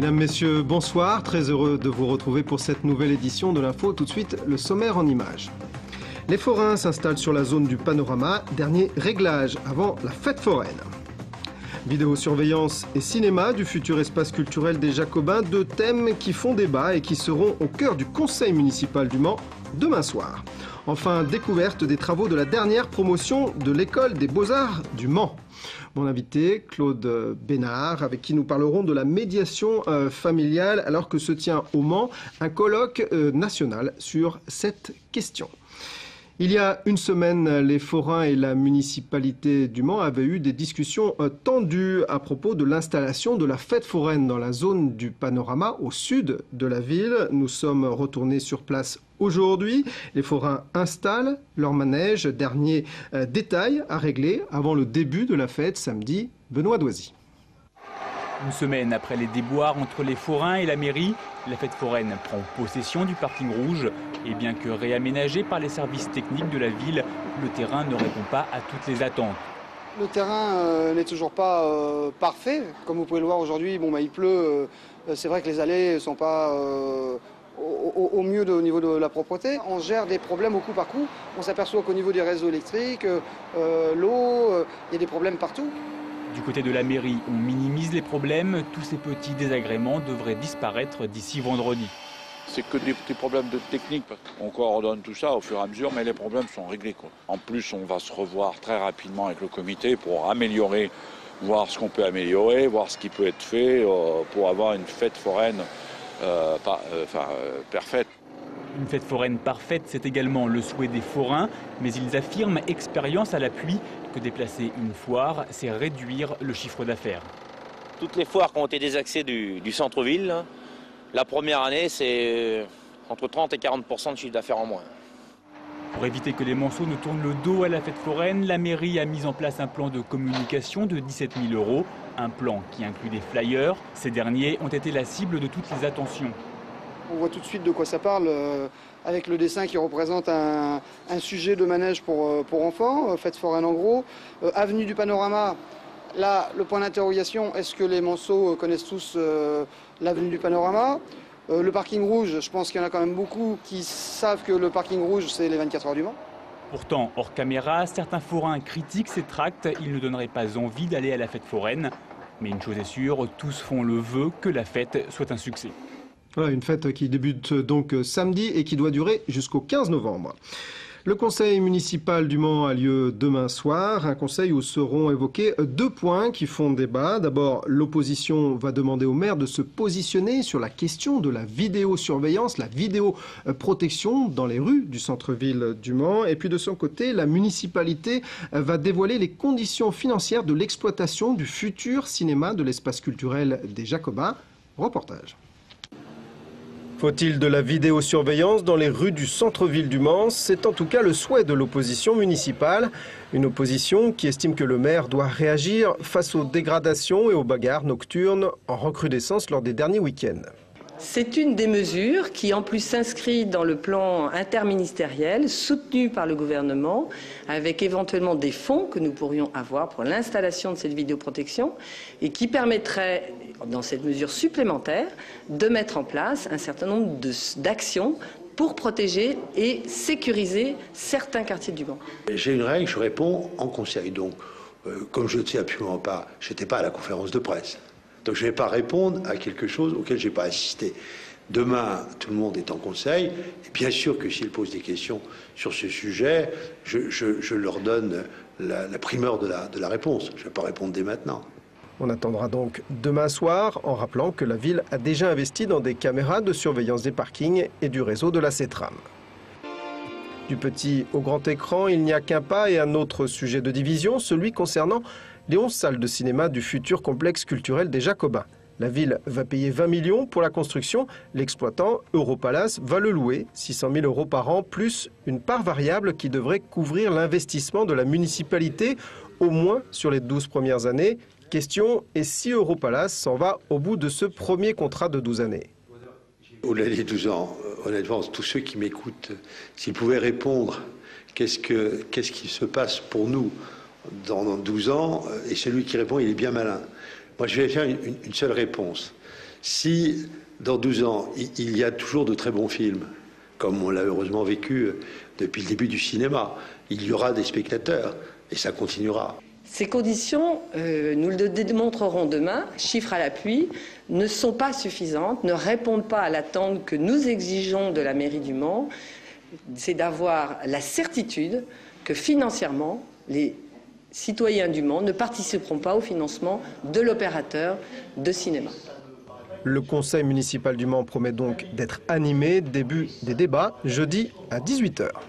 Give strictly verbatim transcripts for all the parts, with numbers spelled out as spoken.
Mesdames, Messieurs, bonsoir. Très heureux de vous retrouver pour cette nouvelle édition de l'info. Tout de suite, le sommaire en images. Les forains s'installent sur la zone du panorama. Dernier réglage avant la fête foraine. Vidéosurveillance et cinéma du futur espace culturel des Jacobins, deux thèmes qui font débat et qui seront au cœur du conseil municipal du Mans demain soir. Enfin, découverte des travaux de la dernière promotion de l'école des beaux-arts du Mans. Mon invité, Claude Bénard, avec qui nous parlerons de la médiation euh, familiale, alors que se tient au Mans un colloque euh, national sur cette question. Il y a une semaine, les forains et la municipalité du Mans avaient eu des discussions tendues à propos de l'installation de la fête foraine dans la zone du panorama au sud de la ville. Nous sommes retournés sur place aujourd'hui. Les forains installent leur manège. Dernier euh, détail à régler avant le début de la fête samedi. Benoît Doisy. Une semaine après les déboires entre les forains et la mairie, la fête foraine prend possession du parking rouge. Et bien que réaménagé par les services techniques de la ville, le terrain ne répond pas à toutes les attentes. Le terrain euh, n'est toujours pas euh, parfait. Comme vous pouvez le voir aujourd'hui, bon, bah, il pleut. Euh, c'est vrai que les allées ne sont pas euh, au, au mieux de, au niveau de la propreté. On gère des problèmes au coup par coup. On s'aperçoit qu'au niveau des réseaux électriques, euh, l'eau, euh, il y a des problèmes partout. Du côté de la mairie, on minimise les problèmes. Tous ces petits désagréments devraient disparaître d'ici vendredi. C'est que des petits problèmes de technique. On coordonne tout ça au fur et à mesure, mais les problèmes sont réglés, quoi. En plus, on va se revoir très rapidement avec le comité pour améliorer, voir ce qu'on peut améliorer, voir ce qui peut être fait euh, pour avoir une fête foraine euh, pas, euh, enfin, euh, parfaite. Une fête foraine parfaite, c'est également le souhait des forains, mais ils affirment, expérience à l'appui, que déplacer une foire, c'est réduire le chiffre d'affaires. Toutes les foires qui ont été désaxées du, du centre-ville, la première année, c'est entre trente et quarante pour cent de chiffre d'affaires en moins. Pour éviter que les Manceaux ne tournent le dos à la fête foraine, la mairie a mis en place un plan de communication de dix-sept mille euros. Un plan qui inclut des flyers. Ces derniers ont été la cible de toutes les attentions. On voit tout de suite de quoi ça parle euh, avec le dessin qui représente un, un sujet de manège pour, euh, pour enfants, euh, fête foraine en gros. Euh, avenue du Panorama, là, le point d'interrogation, est-ce que les Manceaux connaissent tous euh, l'avenue du Panorama? euh, Le parking rouge, je pense qu'il y en a quand même beaucoup qui savent que le parking rouge, c'est les vingt-quatre heures du Mans. Pourtant, hors caméra, certains forains critiquent ces tracts. Ils ne donneraient pas envie d'aller à la fête foraine. Mais une chose est sûre, tous font le vœu que la fête soit un succès. Voilà, une fête qui débute donc samedi et qui doit durer jusqu'au quinze novembre. Le conseil municipal du Mans a lieu demain soir, un conseil où seront évoqués deux points qui font débat. D'abord, l'opposition va demander au maire de se positionner sur la question de la vidéosurveillance, la vidéoprotection dans les rues du centre-ville du Mans. Et puis de son côté, la municipalité va dévoiler les conditions financières de l'exploitation du futur cinéma de l'espace culturel des Jacobins. Reportage. Faut-il de la vidéosurveillance dans les rues du centre-ville du Mans? C'est en tout cas le souhait de l'opposition municipale. Une opposition qui estime que le maire doit réagir face aux dégradations et aux bagarres nocturnes en recrudescence lors des derniers week-ends. C'est une des mesures qui, en plus, s'inscrit dans le plan interministériel soutenu par le gouvernement, avec éventuellement des fonds que nous pourrions avoir pour l'installation de cette vidéoprotection et qui permettrait, dans cette mesure supplémentaire, de mettre en place un certain nombre d'actions pour protéger et sécuriser certains quartiers du Mans. J'ai une règle, je réponds en conseil. Donc, euh, comme je ne sais absolument pas, je n'étais pas à la conférence de presse. Donc je ne vais pas répondre à quelque chose auquel je n'ai pas assisté. Demain, tout le monde est en conseil. Et bien sûr que s'ils posent des questions sur ce sujet, je, je, je leur donne la, la primeur de la, de la réponse. Je ne vais pas répondre dès maintenant. On attendra donc demain soir, en rappelant que la ville a déjà investi dans des caméras de surveillance des parkings et du réseau de la CETRAM. Du petit au grand écran, il n'y a qu'un pas et un autre sujet de division, celui concernant les onze salles de cinéma du futur complexe culturel des Jacobins. La ville va payer vingt millions pour la construction. L'exploitant, Europalace, va le louer, six cent mille euros par an, plus une part variable qui devrait couvrir l'investissement de la municipalité, au moins sur les douze premières années. Question, et si Europalace s'en va au bout de ce premier contrat de douze années? Au-delà des douze ans, honnêtement, tous ceux qui m'écoutent, s'ils pouvaient répondre, qu'est-ce que, qu'est-ce qui se passe pour nous dans douze ans, et celui qui répond, il est bien malin. Moi, je vais faire une, une seule réponse. Si, dans douze ans, il y a toujours de très bons films, comme on l'a heureusement vécu depuis le début du cinéma, il y aura des spectateurs, et ça continuera. Ces conditions, euh, nous le démontrerons demain, chiffres à l'appui, ne sont pas suffisantes, ne répondent pas à l'attente que nous exigeons de la mairie du Mans. C'est d'avoir la certitude que financièrement, les citoyens du Mans ne participeront pas au financement de l'opérateur de cinéma. Le conseil municipal du Mans promet donc d'être animé. Début des débats, jeudi à dix-huit heures.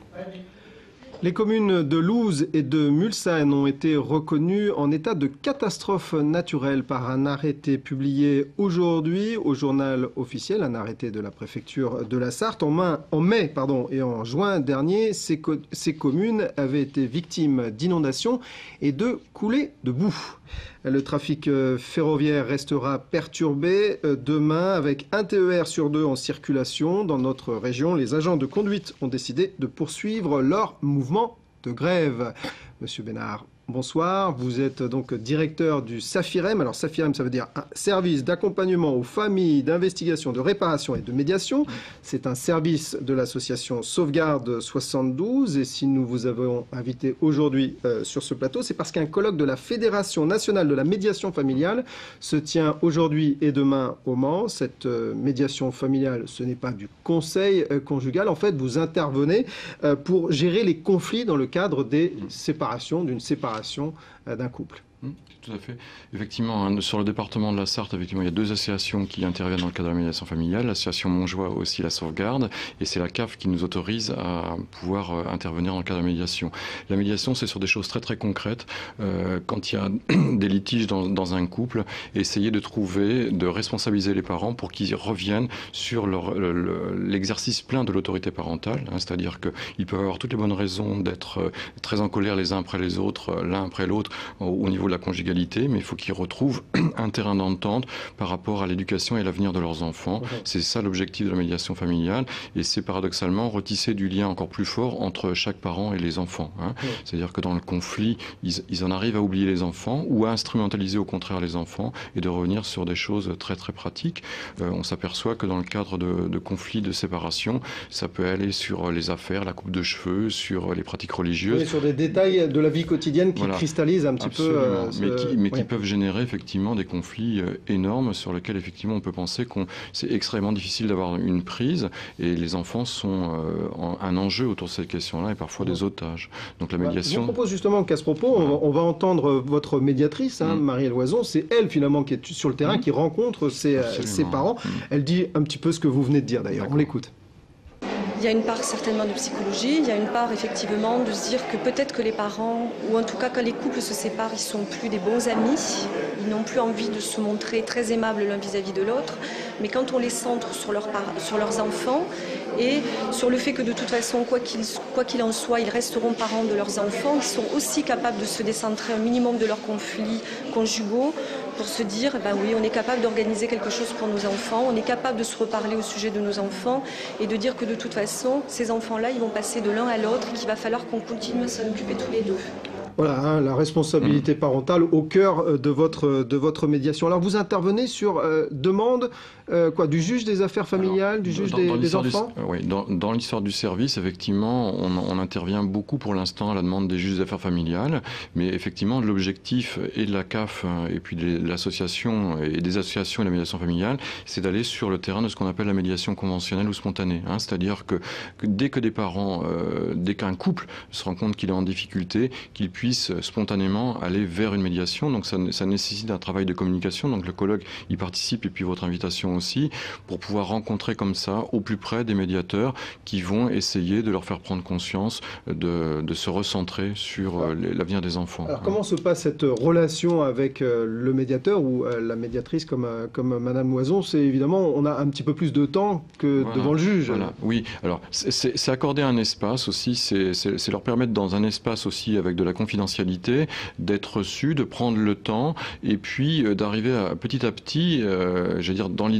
Les communes de Loos et de Mulsanne ont été reconnues en état de catastrophe naturelle par un arrêté publié aujourd'hui au journal officiel, un arrêté de la préfecture de la Sarthe. En, main, en mai pardon, et en juin dernier, ces, co ces communes avaient été victimes d'inondations et de coulées de boue. Le trafic ferroviaire restera perturbé demain avec un T E R sur deux en circulation. Dans notre région, les agents de conduite ont décidé de poursuivre leur mouvement de grève. Monsieur Bénard, bonsoir. Vous êtes donc directeur du SAFIREM. Alors SAFIREM, ça veut dire un service d'accompagnement aux familles, d'investigation, de réparation et de médiation. C'est un service de l'association Sauvegarde soixante-douze. Et si nous vous avons invité aujourd'hui euh, sur ce plateau, c'est parce qu'un colloque de la Fédération nationale de la médiation familiale se tient aujourd'hui et demain au Mans. Cette euh, médiation familiale, ce n'est pas du conseil euh, conjugal. En fait, vous intervenez euh, pour gérer les conflits dans le cadre des séparations, d'une séparation d'un couple. Tout à fait. Effectivement, sur le département de la Sarthe, effectivement, il y a deux associations qui interviennent dans le cadre de la médiation familiale. L'association Montjoie aussi la Sauvegarde, et c'est la C A F qui nous autorise à pouvoir intervenir dans le cadre de la médiation. La médiation, c'est sur des choses très très concrètes. Euh, quand il y a des litiges dans, dans un couple, essayer de trouver, de responsabiliser les parents pour qu'ils reviennent sur l'exercice le, plein de l'autorité parentale. Hein, c'est-à-dire qu'ils peuvent avoir toutes les bonnes raisons d'être très en colère les uns après les autres, l'un après l'autre, au, au niveau de la conjugalité, mais il faut qu'ils retrouvent un terrain d'entente par rapport à l'éducation et l'avenir de leurs enfants. Okay. C'est ça l'objectif de la médiation familiale, et c'est paradoxalement retisser du lien encore plus fort entre chaque parent et les enfants. Hein. Okay. C'est-à-dire que dans le conflit, ils, ils en arrivent à oublier les enfants ou à instrumentaliser au contraire les enfants et de revenir sur des choses très très pratiques. Euh, on s'aperçoit que dans le cadre de, de conflits, de séparation, ça peut aller sur les affaires, la coupe de cheveux, sur les pratiques religieuses. Oui, sur des détails de la vie quotidienne qui voilà. cristallisent un petit Absolument. peu... Euh, mais qui, mais ouais. qui peuvent générer effectivement des conflits euh, énormes sur lesquels effectivement on peut penser que c'est extrêmement difficile d'avoir une prise, et les enfants sont euh, en, un enjeu autour de cette question-là et parfois des otages. Donc la médiation... Je vous propose justement qu'à ce propos, on va, on va entendre votre médiatrice, hein, mmh. Marie Loison. C'est elle finalement qui est sur le terrain, mmh. qui rencontre ses, ses parents. Mmh. Elle dit un petit peu ce que vous venez de dire d'ailleurs. On l'écoute. Il y a une part certainement de psychologie, il y a une part effectivement de se dire que peut-être que les parents, ou en tout cas quand les couples se séparent, ils sont plus des bons amis, ils n'ont plus envie de se montrer très aimables l'un vis-à-vis de l'autre, mais quand on les centre sur, leur par... sur leurs enfants et sur le fait que de toute façon, quoi qu'il quoi qu'il en soit, ils resteront parents de leurs enfants, ils sont aussi capables de se décentrer un minimum de leurs conflits conjugaux pour se dire, ben oui, on est capable d'organiser quelque chose pour nos enfants, on est capable de se reparler au sujet de nos enfants et de dire que de toute façon, ces enfants-là, ils vont passer de l'un à l'autre et qu'il va falloir qu'on continue à s'en occuper tous les deux. Voilà, hein, la responsabilité parentale au cœur de votre, de votre médiation. Alors, vous intervenez sur euh, demande euh, quoi, du juge des affaires familiales, Alors, du juge dans, des, dans des enfants du, Oui, dans, dans l'histoire du service, effectivement, on, on intervient beaucoup pour l'instant à la demande des juges des affaires familiales, mais effectivement, l'objectif et de la C A F et puis de l'association et des associations et de la médiation familiale, c'est d'aller sur le terrain de ce qu'on appelle la médiation conventionnelle ou spontanée. Hein, c'est-à-dire que, que dès que des parents, euh, dès qu'un couple se rend compte qu'il est en difficulté, qu'il puisse puisse spontanément aller vers une médiation. Donc ça, ça nécessite un travail de communication. Donc le colloque y participe et puis votre invitation aussi, pour pouvoir rencontrer comme ça au plus près des médiateurs qui vont essayer de leur faire prendre conscience de, de se recentrer sur euh, l'avenir des enfants. Alors comment se passe cette relation avec euh, le médiateur ou euh, la médiatrice comme, euh, comme Madame Loison? C'est évidemment, on a un petit peu plus de temps que voilà, devant le juge. Voilà. Oui, alors c'est accorder un espace aussi, c'est leur permettre dans un espace aussi avec de la confidentialité d'être reçu, de prendre le temps et puis euh, d'arriver petit à petit, euh, je veux dire, dans l'idée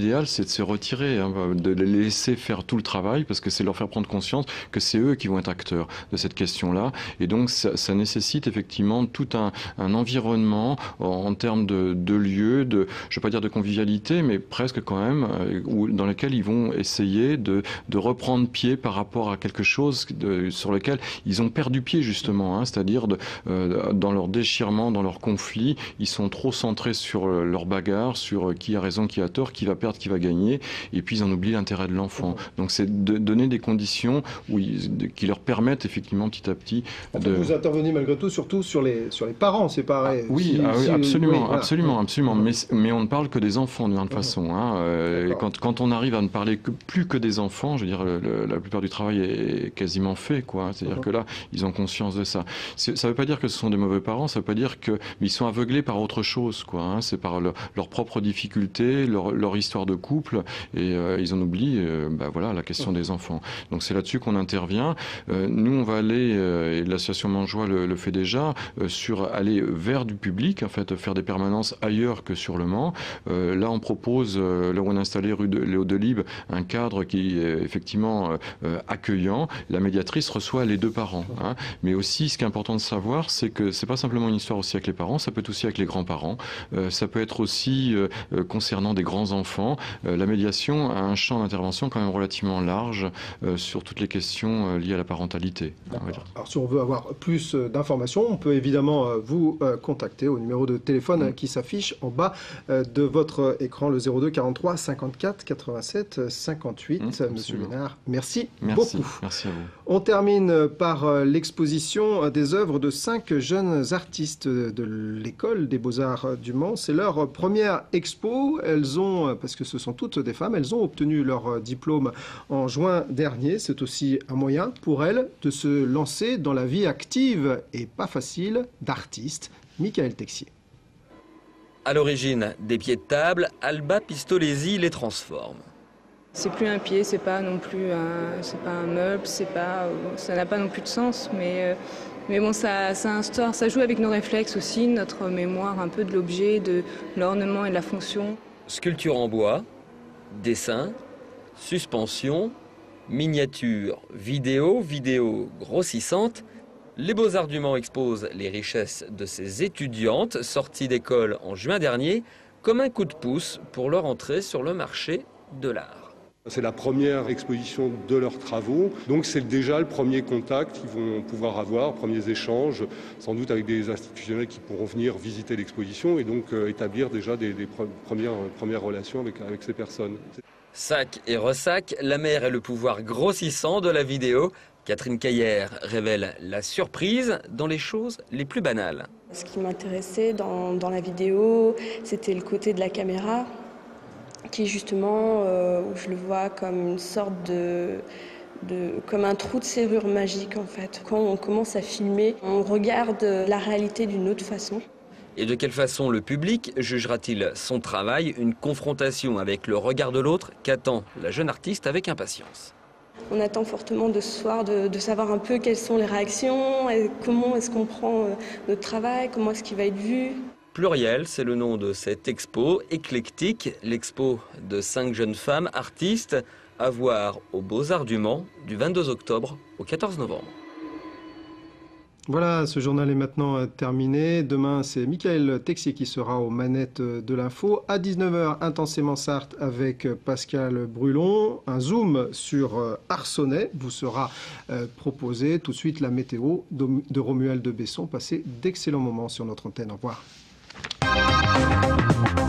l'idéal, c'est de se retirer, hein, de les laisser faire tout le travail, parce que c'est leur faire prendre conscience que c'est eux qui vont être acteurs de cette question-là. Et donc, ça, ça nécessite effectivement tout un, un environnement en, en termes de, de lieux, de, je ne vais pas dire de convivialité, mais presque quand même, euh, où, dans lequel ils vont essayer de, de reprendre pied par rapport à quelque chose de, sur lequel ils ont perdu pied, justement, hein, c'est-à-dire de, euh, dans leur déchirement, dans leur conflit, ils sont trop centrés sur leur bagarre, sur qui a raison, qui a tort, qui va perdre, qui va gagner, et puis ils en oublient l'intérêt de l'enfant. Donc c'est de donner des conditions où ils, de, qui leur permettent effectivement petit à petit de... Vous intervenez malgré tout surtout sur les, sur les parents, c'est pareil. Ah, oui, si, ah, oui, si, absolument, oui, voilà. absolument, absolument. Mais, mais on ne parle que des enfants de toute Mmh. façon. Hein. Euh, quand, quand on arrive à ne parler que, plus que des enfants, je veux dire, le, le, la plupart du travail est quasiment fait, quoi. C'est-à-dire mmh. que là, ils ont conscience de ça. Ça ne veut pas dire que ce sont des mauvais parents, ça ne veut pas dire que... Mais ils sont aveuglés par autre chose, quoi. Hein. C'est par leur, leurs propres difficultés, leur, leur histoire de couple, et euh, ils en oublient euh, bah, voilà, la question mmh. des enfants. Donc c'est là-dessus qu'on intervient. Euh, nous, on va aller, euh, et l'association Mangeois le, le fait déjà, euh, sur aller vers du public, en fait, faire des permanences ailleurs que sur le Mans. Euh, là, on propose, euh, là où on a installé rue de Léo Delibes, un cadre qui est effectivement euh, accueillant. La médiatrice reçoit les deux parents. Hein. Mais aussi, ce qui est important de savoir, c'est que c'est pas simplement une histoire aussi avec les parents, ça peut être aussi avec les grands-parents, euh, ça peut être aussi euh, concernant des grands-enfants. Euh, la médiation a un champ d'intervention quand même relativement large euh, sur toutes les questions euh, liées à la parentalité. Alors, si on veut avoir plus d'informations, on peut évidemment euh, vous euh, contacter au numéro de téléphone mmh. qui s'affiche en bas euh, de votre écran, le zéro deux quarante-trois cinquante-quatre quatre-vingt-sept cinquante-huit. Mmh, Monsieur Ménard, merci, merci beaucoup. Merci à vous. On termine par euh, l'exposition des œuvres de cinq jeunes artistes de l'école des Beaux-Arts du Mans. C'est leur première expo. Elles ont, parce que ce sont toutes des femmes, elles ont obtenu leur diplôme en juin dernier. C'est aussi un moyen pour elles de se lancer dans la vie active et pas facile d'artiste. Michael Texier. À l'origine des pieds de table, Alba Pistolesi les transforme. C'est plus un pied, c'est pas non plus un, c'est pas un meuble, c'est pas, ça n'a pas non plus de sens, mais, mais bon, ça, ça instaure, ça joue avec nos réflexes aussi, notre mémoire un peu de l'objet, de l'ornement et de la fonction. Sculpture en bois, dessin, suspension, miniature, vidéo, vidéo grossissante. Les Beaux-Arts du Mans exposent les richesses de ces étudiantes sorties d'école en juin dernier comme un coup de pouce pour leur entrée sur le marché de l'art. C'est la première exposition de leurs travaux, donc c'est déjà le premier contact qu'ils vont pouvoir avoir, premiers échanges, sans doute avec des institutionnels qui pourront venir visiter l'exposition et donc euh, établir déjà des, des premières, premières relations avec, avec ces personnes. Sac et ressac, la mer et le pouvoir grossissant de la vidéo. Catherine Caillère révèle la surprise dans les choses les plus banales. Ce qui m'intéressait dans, dans la vidéo, c'était le côté de la caméra, qui justement, euh, où je le vois comme une sorte de, de... comme un trou de serrure magique en fait. Quand on commence à filmer, on regarde la réalité d'une autre façon. Et de quelle façon le public jugera-t-il son travail, une confrontation avec le regard de l'autre qu'attend la jeune artiste avec impatience. On attend fortement de ce soir de, de savoir un peu quelles sont les réactions, et comment est-ce qu'on prend notre travail, comment est-ce qu'il va être vu. Pluriel, c'est le nom de cette expo éclectique, l'expo de cinq jeunes femmes artistes à voir aux Beaux-Arts du Mans du vingt-deux octobre au quatorze novembre. Voilà, ce journal est maintenant terminé. Demain, c'est Michael Texier qui sera aux manettes de l'info. À dix-neuf heures, Intensément Sarthe avec Pascal Brulon. Un zoom sur Arcenay vous sera proposé. Tout de suite, la météo de Romuald de Besson. Passez d'excellents moments sur notre antenne. Au revoir.